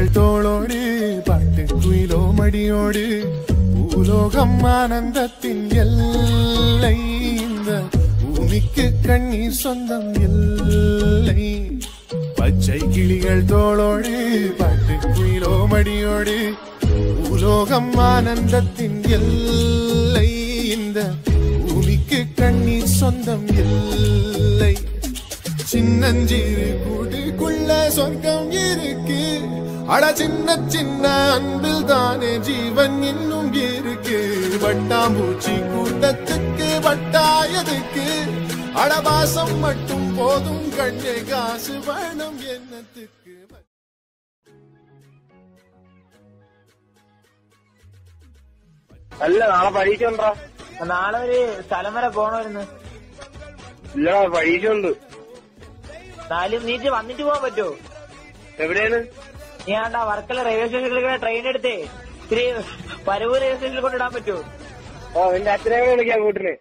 கிளிகள் தோளோடு பாட்டு குயிலோ மடியோடு பூலோகம் ஆனந்தத்தின் எல்லை இந்த பூமிக்கு கண்ணீர் சொந்தம் இல்லை பச்சை கிளிகள் தோளோடு பாட்டு குயிலோ மடியோடு பூலோகம் ஆனந்தத்தின் எல்லை இந்த பூமிக்கு கண்ணீர் சொந்தம் இல்லை சின்னஞ்சிறு கூட்டுக்குள்ள சொர்க்கம் இருக்கு அட சின்ன சின்ன அன்பில் தானே ஜீவன் இன்னும் இருக்கு வட்டாம்பூச்சி கூட்டத்துக்கு வட்டாயதுக்கு அடபாசம் மட்டும் போதும் கண்ணே காசு வேணும் என்னத்துக்கு അല്ല നാളെ പരീക്ഷ ഉണ്ടോ? നാളെ ഒരു സ്ഥലം വരെ പോണമായിരുന്നു. ഇല്ലടാ പരീക്ഷ ഉണ്ട്. എന്നാലും നീ വന്നിട്ട് പോകാൻ പറ്റുമോ? എവിടെയാണ്? നീ ആണ്ടാ വർക്കല റെയിൽവേ സ്റ്റേഷനിലേക്ക് ട്രെയിൻ എടുത്തേ ഇത്തിരി പരവൂർ റെയിൽവേ സ്റ്റേഷനിൽ കൊണ്ടിടാൻ പറ്റുമോ? ഓ എന്റെ അച്ഛനെ വിളിക്കാൻ കൂട്ടിന്.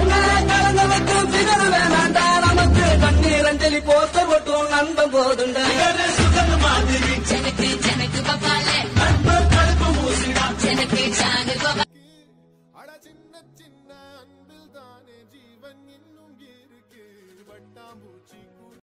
சின்ன சின்ன அன்பில் தானே ஜீவன் இன்னும் இருக்கு வட்டாம்பூச்சி